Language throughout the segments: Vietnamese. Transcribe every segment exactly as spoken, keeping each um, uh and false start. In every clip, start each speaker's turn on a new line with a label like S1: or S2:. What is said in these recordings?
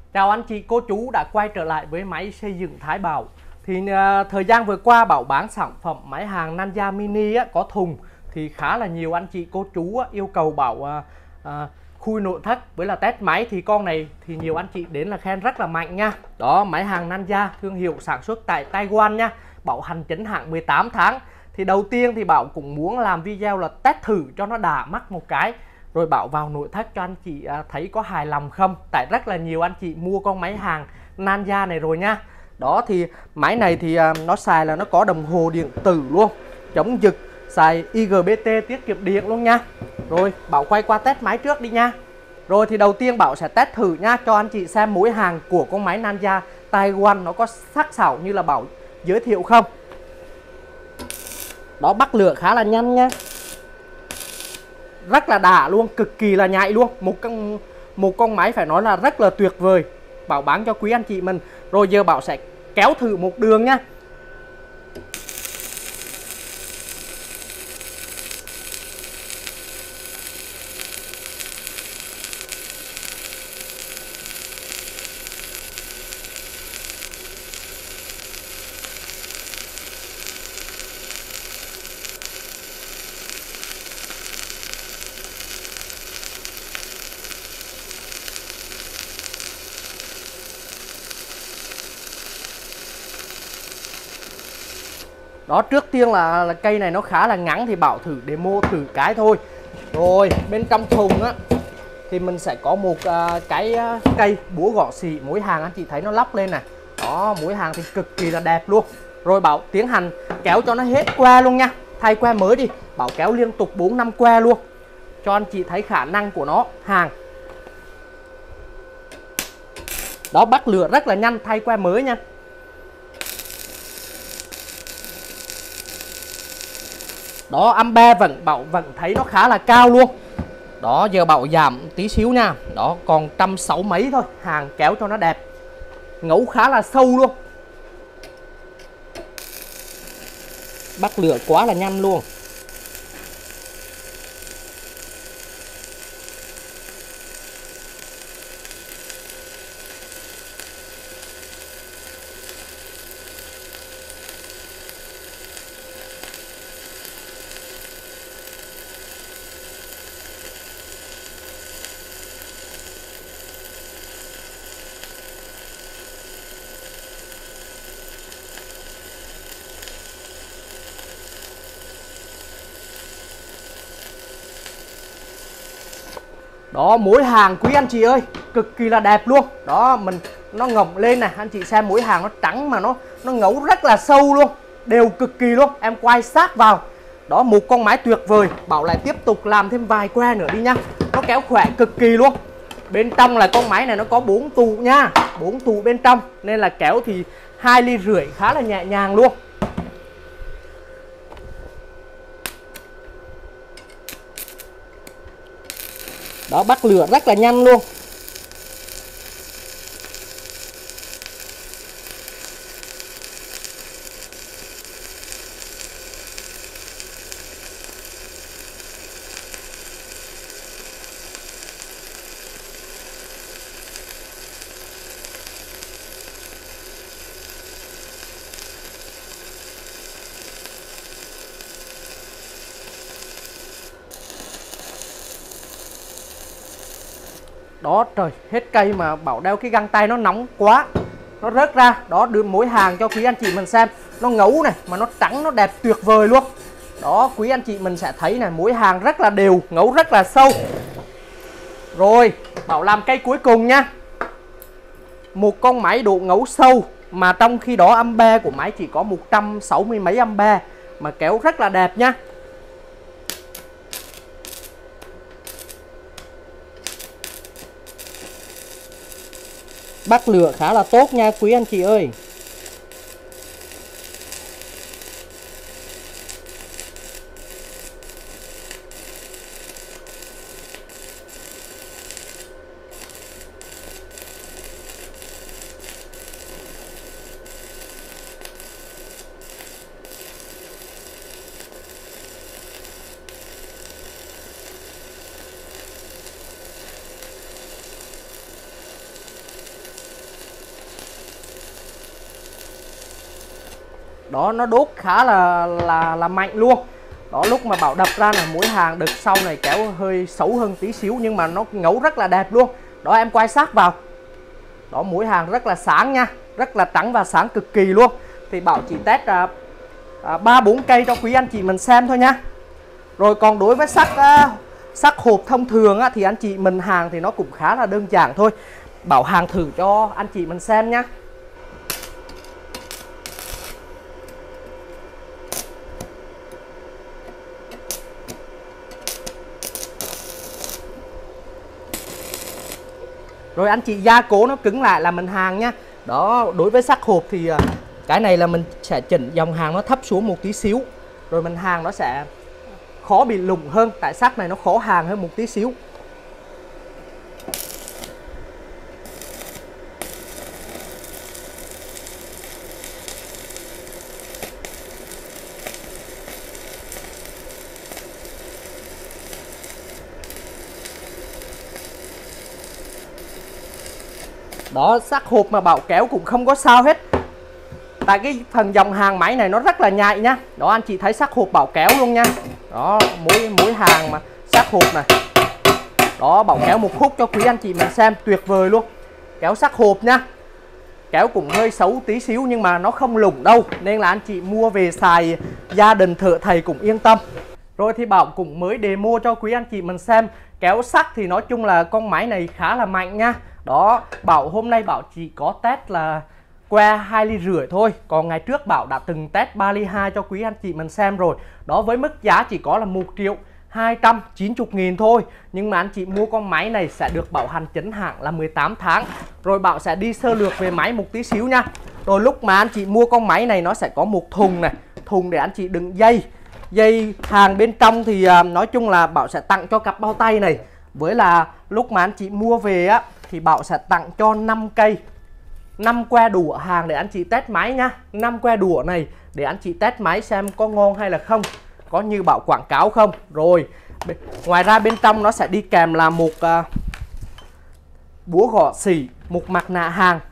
S1: Chào anh chị cô chú đã quay trở lại với máy xây dựng Thái Bảo. Thì uh, thời gian vừa qua Bảo bán sản phẩm máy hàng Ninja Mini á, có thùng thì khá là nhiều anh chị cô chú á, yêu cầu Bảo uh, uh, khui nội thất với là test máy. Thì con này thì nhiều anh chị đến là khen rất là mạnh nha. Đó, máy hàng Ninja thương hiệu sản xuất tại Taiwan nha. Bảo hành chính hãng mười tám tháng. Thì đầu tiên thì Bảo cũng muốn làm video là test thử cho nó đã mắt một cái, rồi Bảo vào nội thất cho anh chị thấy có hài lòng không. Tại rất là nhiều anh chị mua con máy hàng Ninja này rồi nha. Đó thì máy này thì nó xài là nó có đồng hồ điện tử luôn, chống giật, xài i giê bê tê tiết kiệm điện luôn nha. Rồi Bảo quay qua test máy trước đi nha. Rồi thì đầu tiên Bảo sẽ test thử nha, cho anh chị xem mối hàng của con máy Ninja Taiwan nó có sắc sảo như là Bảo giới thiệu không. Đó, bắt lửa khá là nhanh nha, rất là đã luôn, cực kỳ là nhạy luôn. Một con một con máy phải nói là rất là tuyệt vời. Bảo bán cho quý anh chị mình. Rồi giờ Bảo sẽ kéo thử một đường nha. Đó, trước tiên là, là cây này nó khá là ngắn thì Bảo thử demo thử cái thôi. Rồi bên trong thùng á thì mình sẽ có một uh, cái uh, cây búa gõ xỉ mối hàng, anh chị thấy nó lắp lên này. Đó, mối hàng thì cực kỳ là đẹp luôn. Rồi Bảo tiến hành kéo cho nó hết que luôn nha, thay que mới đi. Bảo kéo liên tục bốn năm que luôn cho anh chị thấy khả năng của nó hàng. Đó, bắt lửa rất là nhanh, thay que mới nha. Đó, ampe vẫn Bảo vẫn thấy nó khá là cao luôn. Đó, giờ Bảo giảm tí xíu nha. Đó, còn trăm sáu mấy thôi, hàng kéo cho nó đẹp, ngấu khá là sâu luôn. Bắt lửa quá là nhanh luôn. Đó, mối hàng quý anh chị ơi, cực kỳ là đẹp luôn. Đó, mình nó ngồng lên này, anh chị xem mối hàng nó trắng mà nó nó ngấu rất là sâu luôn, đều cực kỳ luôn. Em quay sát vào. Đó, một con máy tuyệt vời. Bảo lại tiếp tục làm thêm vài que nữa đi nha. Nó kéo khỏe cực kỳ luôn. Bên trong là con máy này nó có bốn tụ nha, bốn tụ bên trong nên là kéo thì hai ly rưỡi khá là nhẹ nhàng luôn. Đó, bắt lửa rất là nhanh luôn. Đó, trời, hết cây mà Bảo đeo cái găng tay nó nóng quá, nó rớt ra. Đó, đưa mối hàng cho quý anh chị mình xem. Nó ngấu này, mà nó trắng, nó đẹp tuyệt vời luôn. Đó, quý anh chị mình sẽ thấy này, mối hàng rất là đều, ngấu rất là sâu. Rồi, Bảo làm cây cuối cùng nha. Một con máy độ ngấu sâu, mà trong khi đó ampe của máy chỉ có một trăm sáu mươi mấy ampe, mà kéo rất là đẹp nha. Bắt lửa khá là tốt nha quý anh chị ơi. Đó, nó đốt khá là là là mạnh luôn. Đó, lúc mà Bảo đập ra là mũi hàng đợt sau này kéo hơi xấu hơn tí xíu nhưng mà nó ngấu rất là đẹp luôn. Đó, em quay sát vào. Đó, mũi hàng rất là sáng nha, rất là trắng và sáng cực kỳ luôn. Thì Bảo chỉ test ba bốn cây cho quý anh chị mình xem thôi nha. Rồi còn đối với sắc uh, sắc hộp thông thường á, thì anh chị mình hàng thì nó cũng khá là đơn giản thôi. Bảo hàng thử cho anh chị mình xem nhá. Rồi anh chị gia cố nó cứng lại là mình hàng nha. Đó, đối với sắc hộp thì cái này là mình sẽ chỉnh dòng hàng nó thấp xuống một tí xíu. Rồi mình hàng nó sẽ khó bị lủng hơn. Tại sắc này nó khó hàng hơn một tí xíu. Đó, sắc hộp mà Bảo kéo cũng không có sao hết. Tại cái phần dòng hàng máy này nó rất là nhạy nhá. Đó, anh chị thấy sắc hộp Bảo kéo luôn nha. Đó, mỗi mỗi hàng mà sắc hộp này. Đó, Bảo kéo một khúc cho quý anh chị mình xem, tuyệt vời luôn. Kéo sắc hộp nha. Kéo cũng hơi xấu tí xíu nhưng mà nó không lủng đâu. Nên là anh chị mua về xài gia đình thợ thầy cũng yên tâm. Rồi thì Bảo cũng mới demo cho quý anh chị mình xem. Kéo sắc thì nói chung là con máy này khá là mạnh nha. Đó, Bảo hôm nay Bảo chỉ có test là que hai ly rưỡi thôi. Còn ngày trước Bảo đã từng test ba ly hai cho quý anh chị mình xem rồi. Đó, với mức giá chỉ có là một triệu hai trăm chín mươi nghìn thôi. Nhưng mà anh chị mua con máy này sẽ được bảo hành chính hãng là mười tám tháng. Rồi Bảo sẽ đi sơ lược về máy một tí xíu nha. Rồi lúc mà anh chị mua con máy này nó sẽ có một thùng này, thùng để anh chị đựng dây. Dây hàng bên trong thì uh, nói chung là Bảo sẽ tặng cho cặp bao tay này. Với là lúc mà anh chị mua về á thì Bảo sẽ tặng cho năm cây, năm que đũa hàng để anh chị test máy nhá. năm que đũa này để anh chị test máy xem có ngon hay là không, có như Bảo quảng cáo không. Rồi ngoài ra bên trong nó sẽ đi kèm là một uh, búa gõ xỉ, một mặt nạ hàng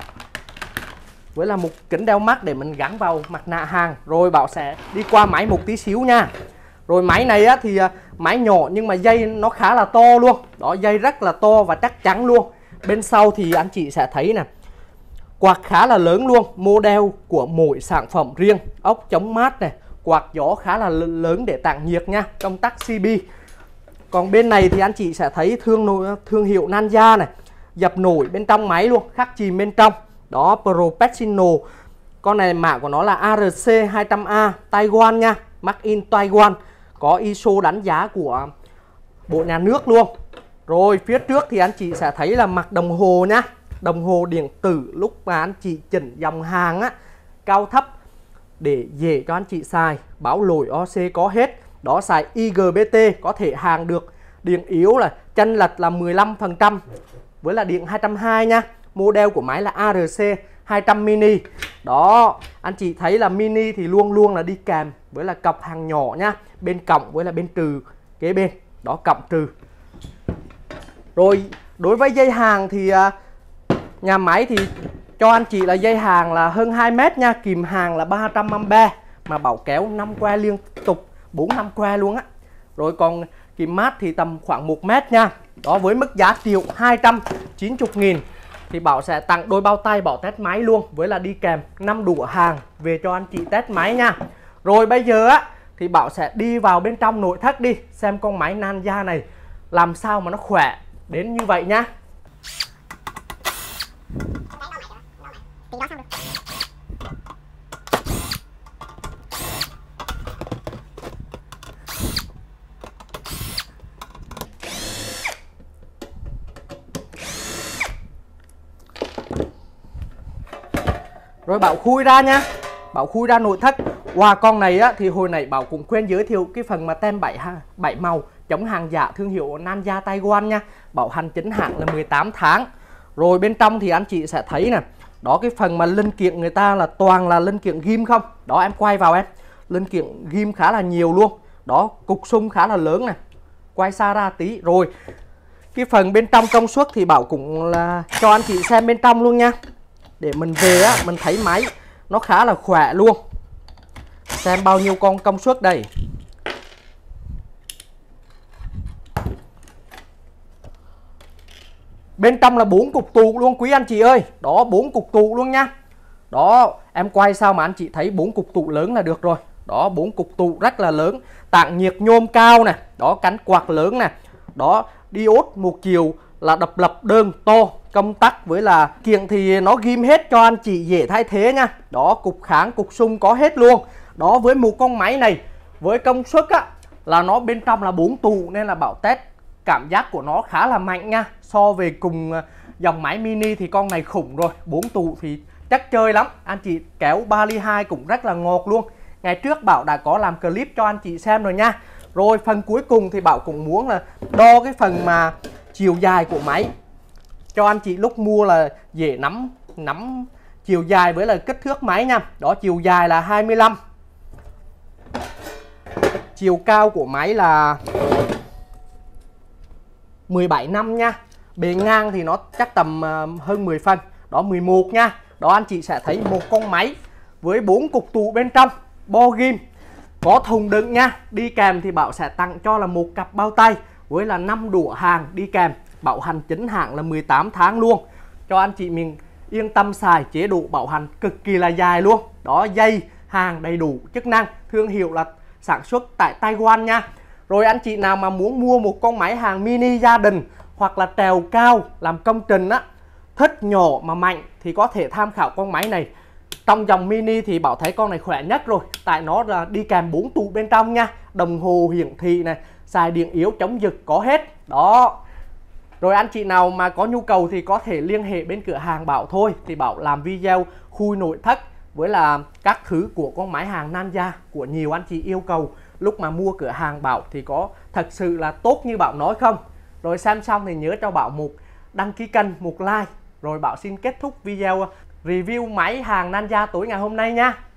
S1: với là một kính đeo mắt để mình gắn vào mặt nạ hàng. Rồi Bảo sẽ đi qua máy một tí xíu nha. Rồi máy này á, thì uh, máy nhỏ nhưng mà dây nó khá là to luôn. Đó, dây rất là to và chắc chắn luôn. Bên sau thì anh chị sẽ thấy nè, quạt khá là lớn luôn, model của mỗi sản phẩm riêng. Ốc chống mát này, quạt gió khá là lớn để tản nhiệt nha, công tắc xê bê. Còn bên này thì anh chị sẽ thấy thương thương hiệu Nanja này, dập nổi bên trong máy luôn, khắc chìm bên trong. Đó, Professional. Con này mã của nó là a rờ xê hai trăm A Taiwan nha, Made in Taiwan. Có i ét ô đánh giá của Bộ Nhà nước luôn. Rồi phía trước thì anh chị sẽ thấy là mặt đồng hồ nhá. Đồng hồ điện tử lúc mà anh chị chỉnh dòng hàng á, cao thấp để dễ cho anh chị xài. Báo lỗi o xê có hết. Đó, xài i giê bê tê có thể hàng được. Điện yếu là chênh lệch là mười lăm phần trăm với là điện hai trăm hai mươi nha. Model của máy là a rờ xê hai trăm mini. Đó, anh chị thấy là mini thì luôn luôn là đi kèm với là cọc hàng nhỏ nha, bên cộng với là bên trừ kế bên. Đó, cộng trừ. Rồi đối với dây hàng thì nhà máy thì cho anh chị là dây hàng là hơn hai mét nha, kìm hàng là ba trăm am-pe mà Bảo kéo năm que liên tục, bốn năm que luôn á. Rồi còn kìm mát thì tầm khoảng một mét nha. Đó, với mức giá triệu hai trăm chín mươi nghìn thì Bảo sẽ tặng đôi bao tay Bảo test máy luôn, với là đi kèm năm đũa hàng về cho anh chị test máy nha. Rồi bây giờ á thì Bảo sẽ đi vào bên trong nội thất đi, xem con máy Nanja này làm sao mà nó khỏe đến như vậy nhá. Rồi Bảo khui ra nha. Bảo khui ra nội thất. Wow, con này á, thì hồi nãy Bảo cũng quên giới thiệu cái phần mà tem bảy, bảy màu chống hàng giả thương hiệu Nanja Taiwan nha. Bảo hành chính hãng là mười tám tháng. Rồi bên trong thì anh chị sẽ thấy nè. Đó, cái phần mà linh kiện người ta là toàn là linh kiện ghim không. Đó, em quay vào em. Linh kiện ghim khá là nhiều luôn. Đó, cục sung khá là lớn này. Quay xa ra tí. Rồi cái phần bên trong công suất thì Bảo cũng là cho anh chị xem bên trong luôn nha. Để mình về á, mình thấy máy nó khá là khỏe luôn. Xem bao nhiêu con công suất đây. Bên trong là bốn cục tụ luôn quý anh chị ơi. Đó, bốn cục tụ luôn nha. Đó, em quay sao mà anh chị thấy bốn cục tụ lớn là được rồi. Đó, bốn cục tụ rất là lớn. Tản nhiệt nhôm cao nè. Đó, cánh quạt lớn nè. Đó, diode một chiều là độc lập đơn to, công tắc với là kiện thì nó ghim hết cho anh chị dễ thay thế nha. Đó, cục kháng, cục xung có hết luôn. Đó, với một con máy này với công suất á là nó bên trong là bốn tụ nên là Bảo test cảm giác của nó khá là mạnh nha. So về cùng dòng máy mini thì con này khủng rồi. Bốn tụ thì chắc chơi lắm. Anh chị kéo ba ly hai cũng rất là ngọt luôn. Ngày trước Bảo đã có làm clip cho anh chị xem rồi nha. Rồi phần cuối cùng thì Bảo cũng muốn là đo cái phần mà chiều dài của máy cho anh chị lúc mua là dễ nắm nắm chiều dài với là kích thước máy nha. Đó, chiều dài là hai mươi lăm. Chiều cao của máy là mười bảy năm nha. Bề ngang thì nó chắc tầm hơn mười phân. Đó, mười một nha. Đó, anh chị sẽ thấy một con máy với bốn cục tụ bên trong, bo ghim, có thùng đựng nha. Đi kèm thì Bảo sẽ tặng cho là một cặp bao tay với là năm đũa hàng đi kèm. Bảo hành chính hãng là mười tám tháng luôn. Cho anh chị mình yên tâm xài, chế độ bảo hành cực kỳ là dài luôn. Đó, dây hàng đầy đủ chức năng, thương hiệu là sản xuất tại Taiwan nha. Rồi anh chị nào mà muốn mua một con máy hàng mini gia đình hoặc là trèo cao làm công trình á, thích nhỏ mà mạnh thì có thể tham khảo con máy này. Trong dòng mini thì Bảo thấy con này khỏe nhất rồi, tại nó là đi kèm bốn tụ bên trong nha. Đồng hồ hiển thị này, xài điện yếu chống giật có hết. Đó. Rồi anh chị nào mà có nhu cầu thì có thể liên hệ bên cửa hàng Bảo thôi. Thì Bảo làm video khui nội thất với là các thứ của con máy hàng Nanya của nhiều anh chị yêu cầu. Lúc mà mua cửa hàng Bảo thì có thật sự là tốt như Bảo nói không? Rồi xem xong thì nhớ cho Bảo một đăng ký kênh, một like. Rồi Bảo xin kết thúc video review máy hàng Nanya tối ngày hôm nay nha.